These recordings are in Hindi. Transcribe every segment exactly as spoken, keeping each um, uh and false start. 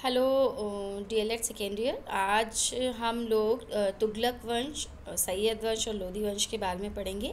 Hello DElEd second year. आज हम लोग अ, तुगलक वंश, अ, सैयद वंश और लोधी वंश के बारे में पढ़ेंगे।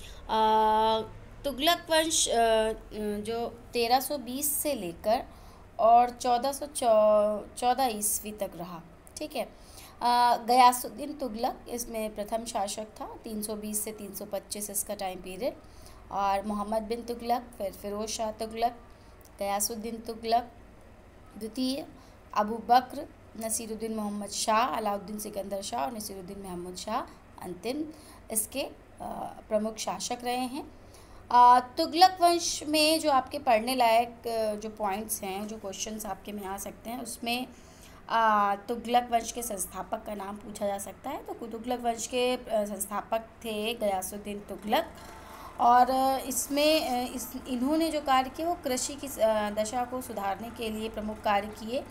अ, तुगलक वंश अ, अ, जो तेरह सौ बीस से लेकर और चौदह सौ चौदह ईस्वी तक रहा। ठीक है। अ, गयासुद्दीन तुगलक इसमें प्रथम शासक था। तीन सौ बीस से तीन सौ पच्चीस इसका टाइम पीरियड। और मोहम्मद बिन तुगलक, फिर फिरोज शाह तुगलक, गयासुद्दीन तुगलक द्वितीय, अबू बक्र, नसीरुद्दीन मोहम्मद शाह, अलाउद्दीन सिकंदर शाह और नसीरुद्दीन महमूद शाह अंतिम इसके अ, प्रमुख शासक रहे हैं। अ, तुगलक वंश में जो आपके पढ़ने लायक अ, जो पॉइंट्स हैं, जो क्वेश्चंस आपके में आ सकते हैं, उसमें अ, तुगलक वंश के संस्थापक का नाम पूछा जा सकता है। तो तुगलक वंश के अ, संस्थापक थे गयासुद्दीन तुगलक। और अ, इसमें अ, इस इन्होंने जो कार्य किए वो कृषि की अ, दशा को सुधारने के लिए प्रमुख कार्य किए।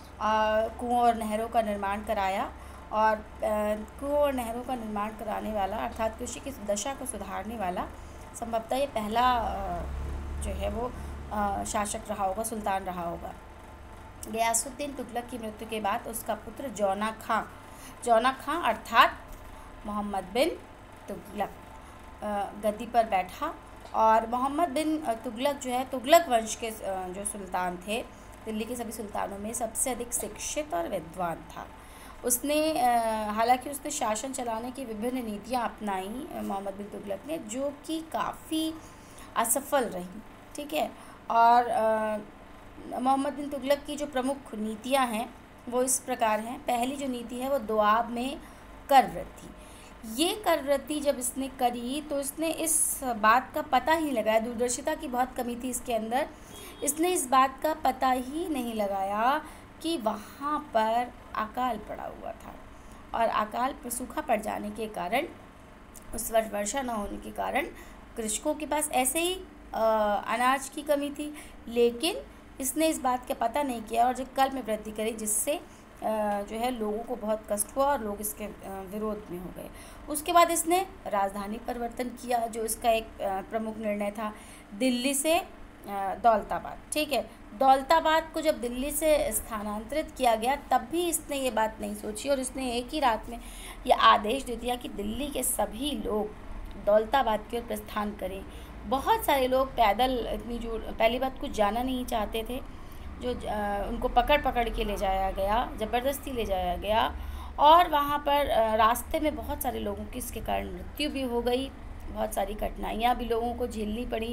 कुओं और नहरों का निर्माण कराया। और कुओं और नहरों का निर्माण कराने वाला अर्थात कृषि की दशा को सुधारने वाला संभवतः ये पहला अ, जो है वो अ, शासक रहा होगा, सुल्तान रहा होगा। गयासुद्दीन तुगलक की मृत्यु के बाद उसका पुत्र जौना खां जौना खां अर्थात मोहम्मद बिन तुगलक अ, गद्दी पर बैठा। और मोहम्मद बिन तुगलक जो है तुगलक वंश के अ, जो सुल्तान थे, दिल्ली के सभी सुल्तानों में सबसे अधिक शिक्षित और विद्वान था। उसने अ, हालांकि उसने शासन चलाने की विभिन्न नीतियां अपनाई, अ, मोहम्मद बिन तुगलक ने, जो कि काफ़ी असफल रही। ठीक है। और अ, मोहम्मद बिन तुगलक की जो प्रमुख नीतियां हैं वो इस प्रकार हैं। पहली जो नीति है वो दोआब में कर वृद्धि। ये कर वृद्धि जब इसने करी तो इसने इस बात का पता ही लगाया, दूरदर्शिता की बहुत कमी थी इसके अंदर। इसने इस बात का पता ही नहीं लगाया कि वहाँ पर अकाल पड़ा हुआ था। और अकाल पर सूखा पड़ जाने के कारण, उस वर्ष वर्षा न होने के कारण कृषकों के पास ऐसे ही आ, अनाज की कमी थी। लेकिन इसने इस बात का पता नहीं किया और जो कर में वृद्धि करी, जिससे जो है लोगों को बहुत कष्ट हुआ और लोग इसके विरोध में हो गए। उसके बाद इसने राजधानी परिवर्तन किया, जो इसका एक प्रमुख निर्णय था, दिल्ली से दौलताबाद। ठीक है। दौलताबाद को जब दिल्ली से स्थानांतरित किया गया तब भी इसने ये बात नहीं सोची और इसने एक ही रात में ये आदेश दे दिया कि दिल्ली के सभी लोग दौलताबाद की ओर प्रस्थान करें। बहुत सारे लोग पैदल इतनी जो पहली बात कुछ जाना नहीं चाहते थे, जो उनको पकड़ पकड़ के ले जाया गया, ज़बरदस्ती ले जाया गया। और वहाँ पर रास्ते में बहुत सारे लोगों की इसके कारण मृत्यु भी हो गई, बहुत सारी कठिनाइयाँ भी लोगों को झेलनी पड़ी,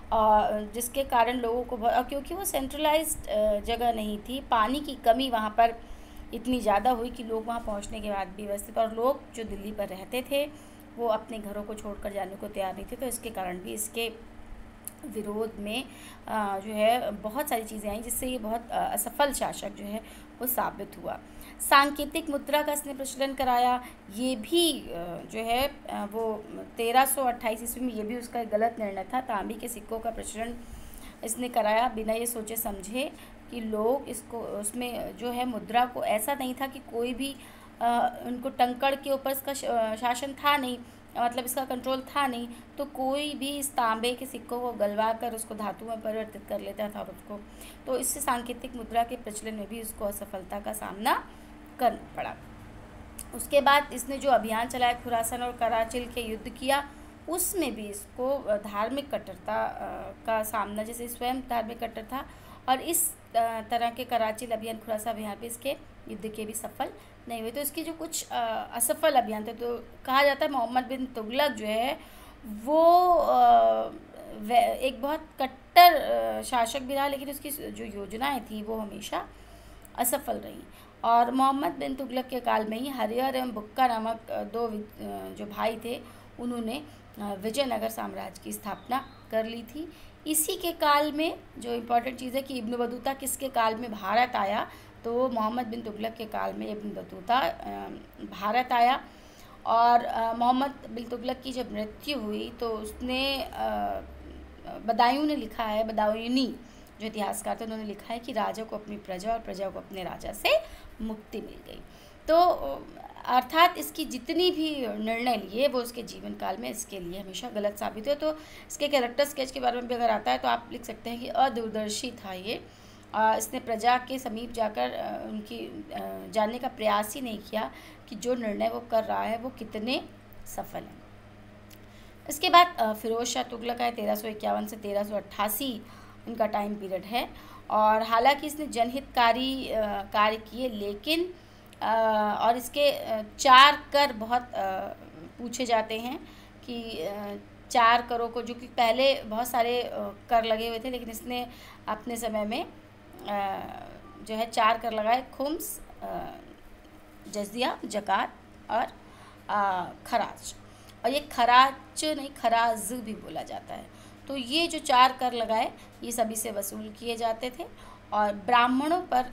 और जिसके कारण लोगों को, क्योंकि वो सेंट्रलाइज्ड जगह नहीं थी, पानी की कमी वहाँ पर इतनी ज़्यादा हुई कि लोग वहाँ पहुँचने के बाद भी व्यवस्थित, और लोग जो दिल्ली पर रहते थे वो अपने घरों को छोड़कर जाने को तैयार नहीं थे। तो इसके कारण भी इसके विरोध में जो है बहुत सारी चीज़ें आई, जिससे ये बहुत असफल शासक जो है वो साबित हुआ। सांकेतिक मुद्रा का इसने प्रचलन कराया। ये भी जो है वो तेरह सौ अट्ठाईस ईस्वी में, ये भी उसका एक गलत निर्णय था। तांबे के सिक्कों का प्रचलन इसने कराया बिना ये सोचे समझे कि लोग इसको, उसमें जो है मुद्रा को, ऐसा नहीं था कि कोई भी आ, उनको टंकड़ के ऊपर इसका शासन था नहीं, मतलब इसका कंट्रोल था नहीं, तो कोई भी इस तांबे के सिक्कों को गलवा कर उसको धातु में परिवर्तित कर लेता था और उसको, तो इससे सांकेतिक मुद्रा के प्रचलन में भी उसको असफलता का सामना करना पड़ा। उसके बाद इसने जो अभियान चलाया, खुरासान और कराचिल के युद्ध किया, उसमें भी इसको धार्मिक कट्टरता का सामना, जैसे स्वयं धार्मिक कट्टर था, और इस तरह के कराचिल अभियान, खुरासान अभियान पे इसके युद्ध के भी सफल नहीं हुए। तो इसके जो कुछ असफल अभियान थे, तो कहा जाता है मोहम्मद बिन तुगलक जो है वो एक बहुत कट्टर शासक भी रहा, लेकिन उसकी जो योजनाएं थी वो हमेशा असफल रही। और मोहम्मद बिन तुगलक के काल में ही हरिहर एवं बुक्का नामक दो जो भाई थे, उन्होंने विजयनगर साम्राज्य की स्थापना कर ली थी। इसी के काल में जो इम्पोर्टेंट चीज़ है कि इब्न बतूता किसके काल में भारत आया, तो मोहम्मद बिन तुगलक के काल में इब्न बतूता भारत आया। और मोहम्मद बिन तुगलक की जब मृत्यु हुई तो उसने, बदायूं ने लिखा है, बदायूनी जो इतिहासकार थे उन्होंने लिखा है कि राजा को अपनी प्रजा और प्रजा को अपने राजा से मुक्ति मिल गई। तो अर्थात इसकी जितनी भी निर्णय लिए वो उसके जीवन काल में इसके लिए हमेशा गलत साबित हुए। तो इसके कैरेक्टर स्केच के बारे में भी अगर आता है तो आप लिख सकते हैं कि अदूरदर्शी था ये, आ, इसने प्रजा के समीप जाकर आ, उनकी आ, जानने का प्रयास ही नहीं किया कि जो निर्णय वो कर रहा है वो कितने सफल हैं। इसके बाद फिरोज शाह तुगलक है, तेरह सौ इक्यावन से तेरह सौ अट्ठासी इनका टाइम पीरियड है। और हालांकि इसने जनहितकारी कार्य किए, लेकिन आ, और इसके चार कर बहुत आ, पूछे जाते हैं कि आ, चार करों को, जो कि पहले बहुत सारे कर लगे हुए थे, लेकिन इसने अपने समय में आ, जो है चार कर लगाए: खुम्स, जजिया, जकात और आ, खराज। और ये खराज नहीं, खराज भी बोला जाता है। तो ये जो चार कर लगाए ये सभी से वसूल किए जाते थे। और ब्राह्मणों पर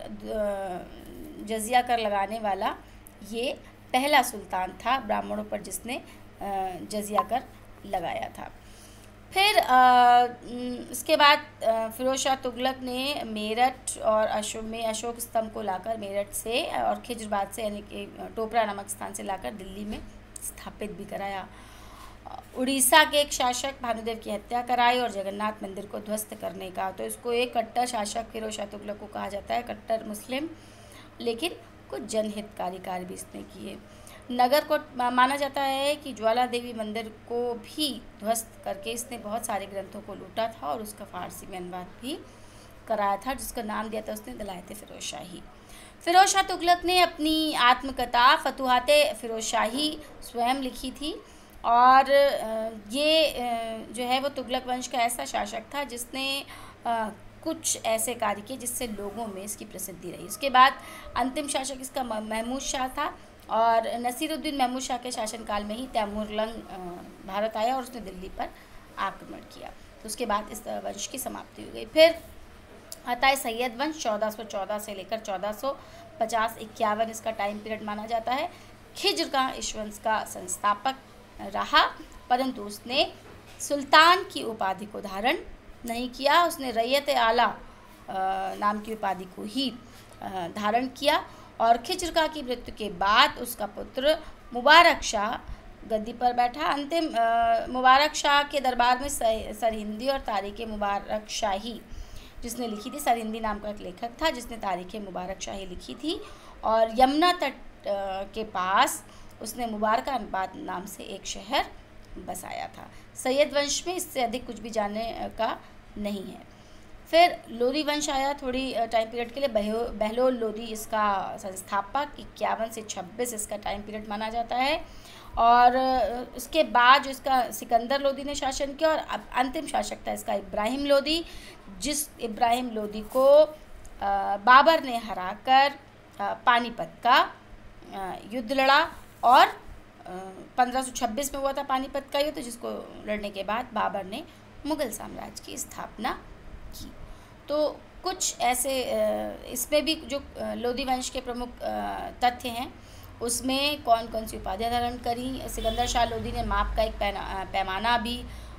जजिया कर लगाने वाला ये पहला सुल्तान था ब्राह्मणों पर जिसने जजिया कर लगाया था। फिर इसके बाद फिरोज शाह तुगलक ने मेरठ और अशोक में अशोक स्तंभ को लाकर मेरठ से और खिजराबाद से, यानी कि टोपरा नामक स्थान से लाकर दिल्ली में स्थापित भी कराया। उड़ीसा के एक शासक भानुदेव की हत्या कराई और जगन्नाथ मंदिर को ध्वस्त करने का। तो इसको एक कट्टर शासक फिरोज शाह तुगलक को कहा जाता है, कट्टर मुस्लिम, लेकिन कुछ जनहितकारी कार्य भी इसने किए। नगर को माना जाता है कि ज्वाला देवी मंदिर को भी ध्वस्त करके इसने बहुत सारे ग्रंथों को लूटा था और उसका फारसी में अनुवाद भी कराया था, जिसका नाम दिया था उसने दलायत फिरोज शाही। फिरोज शाह तुगलक ने अपनी आत्मकथा फतुहाते फिरोज शाही स्वयं लिखी थी। और ये जो है वो तुगलक वंश का ऐसा शासक था जिसने कुछ ऐसे कार्य किए जिससे लोगों में इसकी प्रसिद्धि रही। उसके बाद अंतिम शासक इसका महमूद शाह था और नसीरुद्दीन महमूद शाह के शासनकाल में ही तैमूरलंग भारत आया और उसने दिल्ली पर आक्रमण किया। तो उसके बाद इस वंश की समाप्ति हो गई। फिर आता है सैयद वंश, चौदह सौ चौदह से लेकर चौदह सौ पचास इक्यावन इसका टाइम पीरियड माना जाता है। खिज्र का इस वंश का संस्थापक रहा, परंतु उसने सुल्तान की उपाधि को धारण नहीं किया। उसने रैयत आला नाम की उपाधि को ही धारण किया। और खिज्र की मृत्यु के बाद उसका पुत्र मुबारक शाह गद्दी पर बैठा। अंतिम मुबारक शाह के दरबार में सरहिंदी और तारीख मुबारक शाही जिसने लिखी थी, सरहिंदी नाम का एक लेखक था जिसने तारीख मुबारक शाही लिखी थी। और यमुना तट के पास उसने मुबारकाबाद नाम से एक शहर बसाया था। सैयद वंश में इससे अधिक कुछ भी जानने का नहीं है। फिर लोधी वंश आया थोड़ी टाइम पीरियड के लिए। बहलोल लोधी इसका संस्थापक, इक्यावन से छब्बीस इसका टाइम पीरियड माना जाता है। और उसके बाद जो इसका सिकंदर लोधी ने शासन किया और अब अंतिम शासक था इसका इब्राहिम लोधी, जिस इब्राहिम लोधी को बाबर ने हराकर पानीपत का युद्ध लड़ा। और पंद्रह सौ छब्बीस में हुआ था पानीपत का युद्ध, जिसको लड़ने के बाद बाबर ने मुग़ल साम्राज्य की स्थापना की। तो कुछ ऐसे इसमें भी जो लोधी वंश के प्रमुख तथ्य हैं उसमें कौन कौन सी उपाधियाँ धारण करी। सिकंदर शाह लोधी ने माप का एक पैमाना भी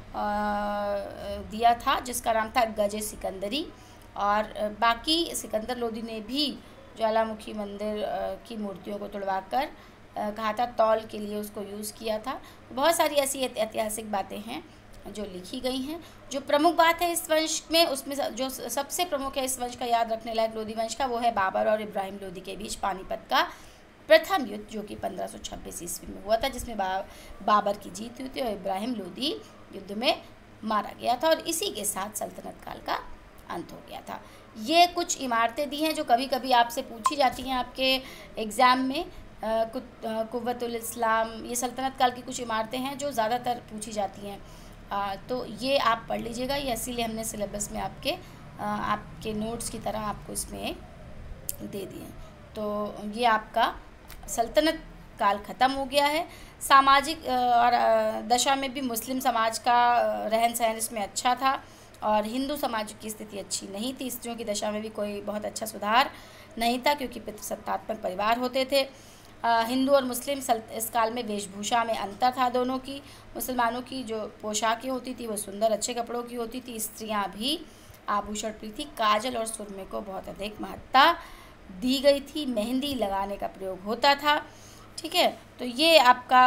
दिया था जिसका नाम था गजे सिकंदरी। और बाकी सिकंदर लोधी ने भी ज्वालामुखी मंदिर की मूर्तियों को तुड़वाकर कहा था तौल के लिए उसको यूज़ किया था। बहुत सारी ऐसी ऐतिहासिक बातें हैं जो लिखी गई हैं। जो प्रमुख बात है इस वंश में, उसमें जो सबसे प्रमुख है इस वंश का याद रखने लायक लोधी वंश का, वो है बाबर और इब्राहिम लोधी के बीच पानीपत का प्रथम युद्ध, जो कि पंद्रह सौ छब्बीस ईस्वी में हुआ था, जिसमें बा, बाबर की जीत हुई थी और इब्राहिम लोधी युद्ध में मारा गया था। और इसी के साथ सल्तनत काल का अंत हो गया था। ये कुछ इमारतें दी हैं जो कभी कभी आपसे पूछी जाती हैं आपके एग्ज़ाम में। कुव्वतुल इस्लाम, ये सल्तनत काल की कुछ इमारतें हैं जो ज़्यादातर पूछी जाती हैं। आ, तो ये आप पढ़ लीजिएगा। ये इसीलिए हमने सिलेबस में आपके आ, आपके नोट्स की तरह आपको इसमें दे दिए। तो ये आपका सल्तनत काल ख़त्म हो गया है। सामाजिक और दशा में भी मुस्लिम समाज का रहन सहन इसमें अच्छा था और हिंदू समाज की स्थिति अच्छी नहीं थी। स्त्रियों की दशा में भी कोई बहुत अच्छा सुधार नहीं था क्योंकि पितृसत्तात्मक परिवार होते थे। हिंदू और मुस्लिम इस काल में वेशभूषा में अंतर था दोनों की। मुसलमानों की जो पोशाकें होती थी वो सुंदर अच्छे कपड़ों की होती थी। स्त्रियां भी आभूषण प्रिय थी। काजल और सुरमे को बहुत अधिक महत्ता दी गई थी। मेहंदी लगाने का प्रयोग होता था। ठीक है, तो ये आपका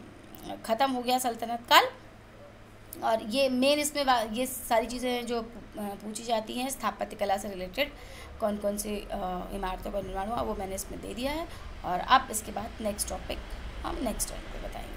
ख़त्म हो गया सल्तनत काल। और ये मेन इसमें ये सारी चीज़ें जो पूछी जाती हैं स्थापत्य कला से रिलेटेड, कौन कौन सी इमारतों का निर्माण हुआ वो मैंने इसमें दे दिया है। और अब इसके बाद नेक्स्ट टॉपिक हम नेक्स्ट टाइम पे बताएंगे।